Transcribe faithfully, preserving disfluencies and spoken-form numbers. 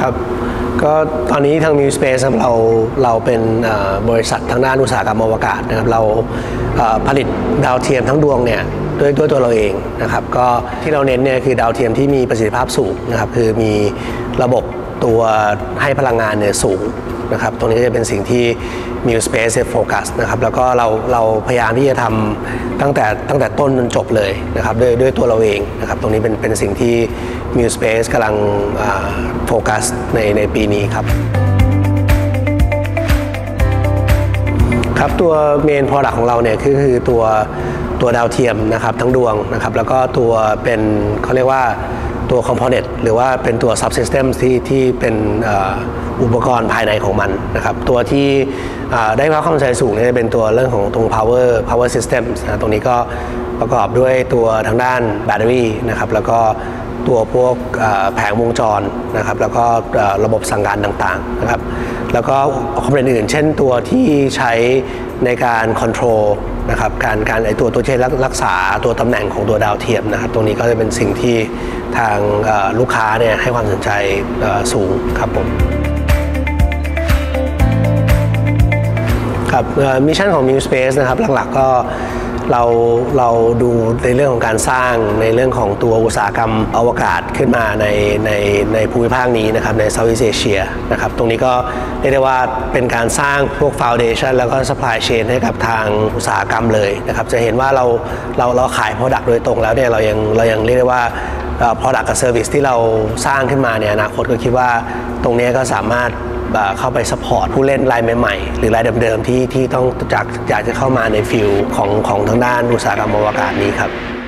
ครับก็ตอนนี้ทาง Miu Space เราเราเป็นบริษัททางด้านอุตสาหกรรมอวกาศนะครับเราผลิตดาวเทียมทั้งดวงเนี่ยด้วยด้วยตัวเราเองนะครับก็ที่เราเน้นเนี่ยคือดาวเทียมที่มีประสิทธิภาพสูงนะครับคือมีระบบตัวให้พลังงานเนี่ยสูงนะครับตรงนี้ก็จะเป็นสิ่งที่ Miu Space โฟกัสนะครับแล้วก็เราเราพยายามที่จะทำตั้งแต่ตั้งแต่ต้นจนจบเลยนะครับด้วยด้วยตัวเราเองนะครับตรงนี้เป็นเป็นสิ่งที่ Miu Space กำลังโฟกัสในในปีนี้ครับครับตัวเมน product ของเราเนี่ยคือคือตัวตัวดาวเทียมนะครับทั้งดวงนะครับแล้วก็ตัวเป็นเขาเรียกว่าตัว component หรือว่าเป็นตัว subsystem ที่ที่เป็นอุปกรณ์ภายในของมันนะครับตัวที่ได้รับความสนใจสูงเนี่ยเป็นตัวเรื่องของตรง power power system นะตรงนี้ก็ประกอบด้วยตัวทางด้านแบตเตอรี่นะครับแล้วก็ตัวพวกแผงวงจรนะครับแล้วก็ระบบสั่งการต่างๆนะครับแล้วก็คอมโพเนนต์อื่นเช่นตัวที่ใช้ในการคอนโทรลนะครับการการไอตัวตัวที่รักษาตัวตำแหน่งของตัวดาวเทียมนะครับตรงนี้ก็จะเป็นสิ่งที่ทางลูกค้าเนี่ยให้ความสนใจสูงครับผมครับมิชชั่นของ Miu Space นะครับหลักๆก็เราเราดูในเรื่องของการสร้างในเรื่องของตัวอุตสาหกรรมอวกาศขึ้นมาในในในภูมิภาคนี้นะครับใน Southeast Asia นะครับตรงนี้ก็เรียกได้ว่าเป็นการสร้างพวก Foundation แล้วก็ Supply Chain ให้กับทางอุตสาหกรรมเลยนะครับจะเห็นว่าเราเราเราขาย Product โดยตรงแล้วเนี่ยเรายังเรายังเรียกได้ว่า Product กับ Service ที่เราสร้างขึ้นมาในอนาคตก็คิดว่าตรงนี้ก็สามารถเข้าไปซัพพอร์ตผู้เล่นรายใหม่ๆหรือรายเดิมๆที่ที่ต้องจากอยากจะเข้ามาในฟิลของของทางด้านอุตสาหกรรมอวกาศนี้ครับ